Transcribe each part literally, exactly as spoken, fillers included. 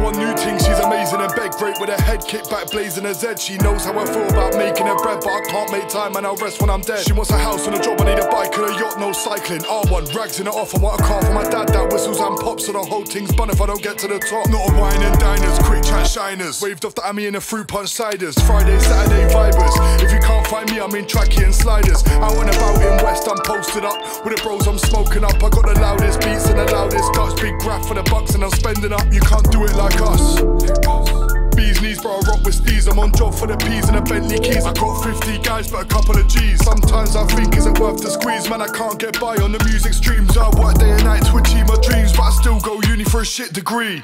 on new things, she's amazing and bed great with her head kicked back blazing her Z. She knows how I feel about making her bread, but I can't make time and I'll rest when I'm dead. She wants a house and a job, I need a bike and a yacht, no cycling. R one, rags in it off, I want a car for my dad that whistles and pops, so the whole thing's bun if I don't get to the top. Not a wine and diners, quick chat shiners, waved off the Ammy and the fruit punch ciders. Friday, Saturday vibers, if you can't find me I'm in tracky and sliders. Out and about in West, I'm posted up with the bros, I'm smoking up. I got the loudest beats and the loudest guts, big graph for the bucks and I'm spending up. You can't do it like us. Bees knees, bro, I rock with steez. I'm on job for the peas and the Bentley keys. I got fifty guys, but a couple of G's. Sometimes I think, is it worth the squeeze? Man, I can't get by on the music streams. I work day and night to achieve my dreams, but I still go uni for a shit degree.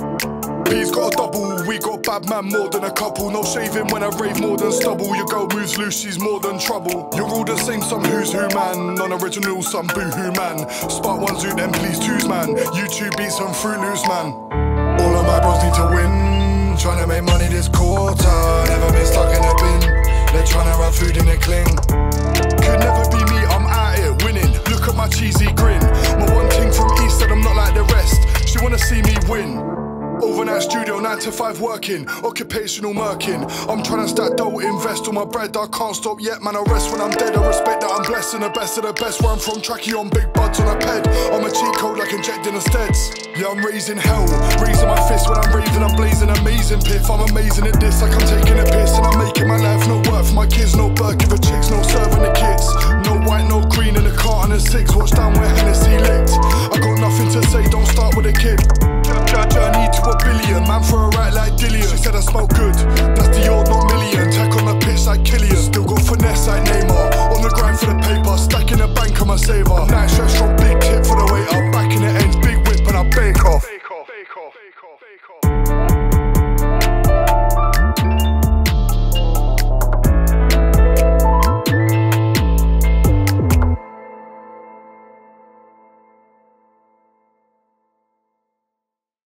P's got a double, we got bad man more than a couple. No shaving when I rave more than stubble. Your girl moves loose, she's more than trouble. You're all the same, some who's who man. Non-original, some boo-hoo man. Spark one zoot, then please twos man. YouTube beats and Fruit Loops man. All of my bros need to win. Tryna make money this quarter, never been stuck in a bin. They're tryna run food in a cling. Could never be me, I'm at it, winning. Look at my cheesy grin. My one thing from East said I'm not like the rest. She wanna see me win. Overnight studio, nine to five working, occupational murking. I'm trying to stack dough, invest all my bread. I can't stop yet, man, I rest when I'm dead. I respect that I'm blessed and the best of the best. Where I'm from, tracky on big buds on a ped. I'm a cheat code like injecting a steads. Yeah, I'm raising hell, raising my fist when I'm raving. I'm blazing amazing piff, I'm amazing at this. Like I'm taking a piss and I'm making my life no work for my kids. No burger for chicks, no serving the kids. No white, no green in the car and a six. Watch down where Hennessy licked. I got nothing to say, don't start with a kid. Journey to a billion, man for a right like Dillian. She said I smoke good, that's the old not million. Tech on the pitch like Killian, still got finesse like Neymar. On the grind for the paper, stacking the bank on my saver. Nice restaurant, big tip for the waiter. Back in the ends, big whip and I bake off. Bake off, bake off, bake off, bake off.